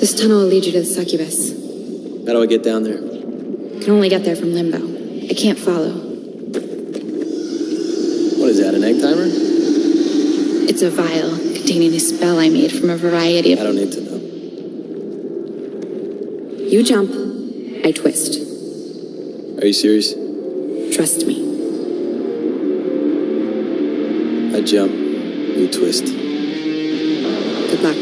This tunnel will lead you to the succubus. How do I get down there? Can only get there from Limbo. I can't follow. What is that, an egg timer? It's a vial containing a spell I made from a variety of... I don't need to know. You jump, I twist. Are you serious? Trust me. I jump, you twist. Good luck.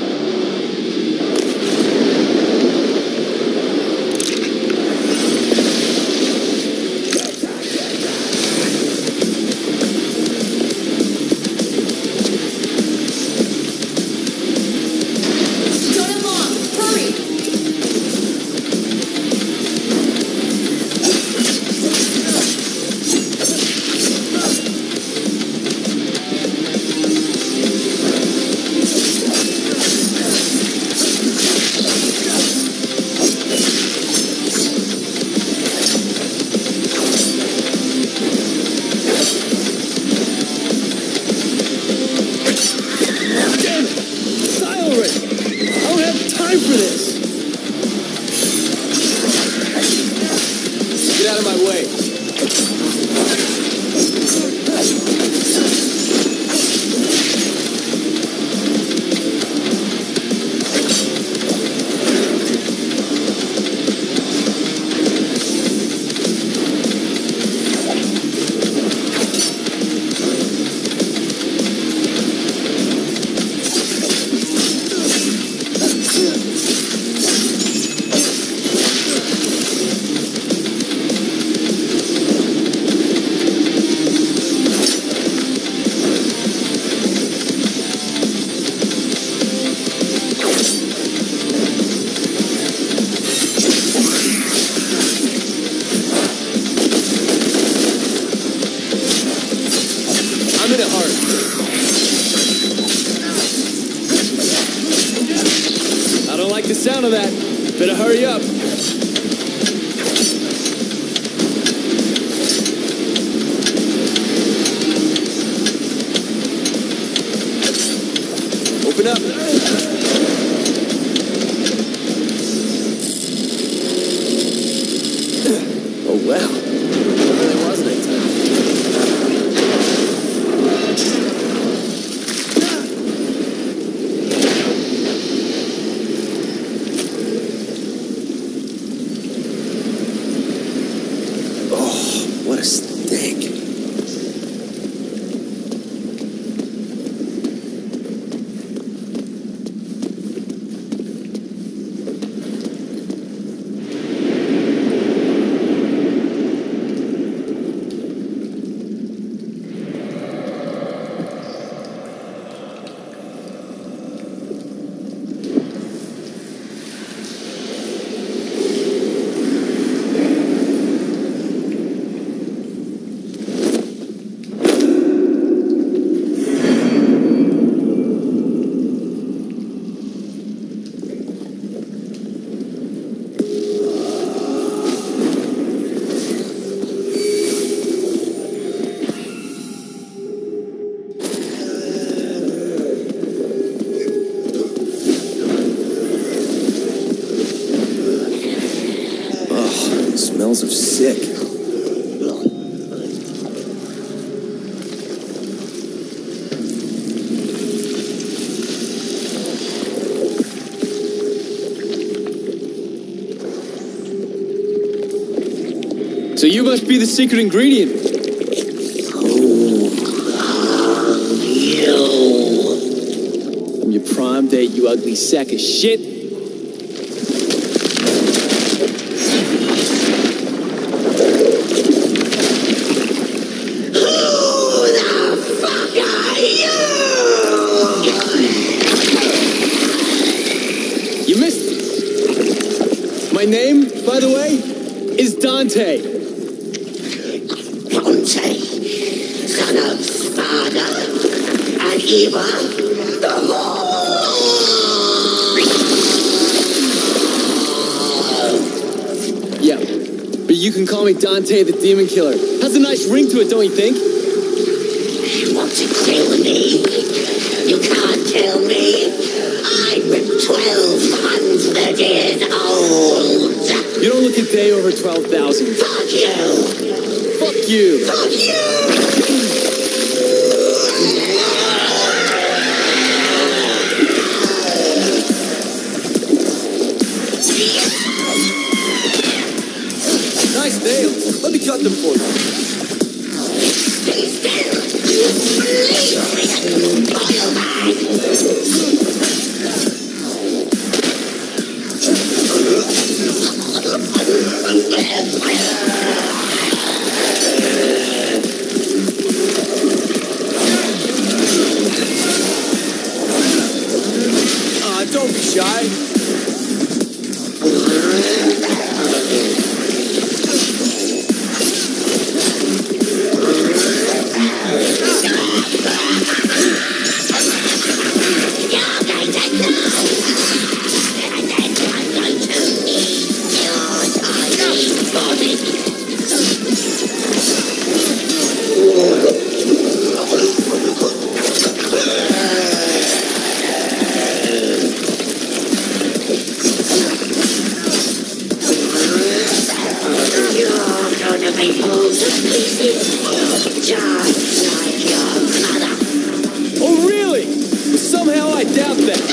Sound of that. Better hurry up. Open up. Oh, wow. There really was an egg timer. Smells of sick. So you must be the secret ingredient. Who are you? I'm your prime date, you ugly sack of shit. My name, by the way, is Dante. Dante, son of Sparda and Eva the Lord. Yeah, but you can call me Dante the Demon Killer. Has a nice ring to it, don't you think? You want to kill me? You can't kill me. I ripped 12 tons years old. You don't look a day over 12,000. Fuck you. Fuck you. Fuck you. Nice nails. Let me cut them for you. Stay still. You bleeding oil bag. Don't be shy. Oh, really? Somehow I doubt that.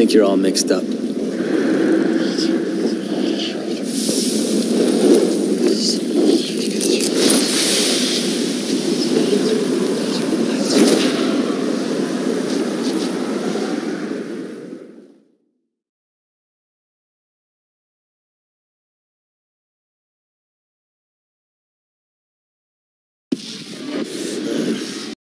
think you're all mixed up.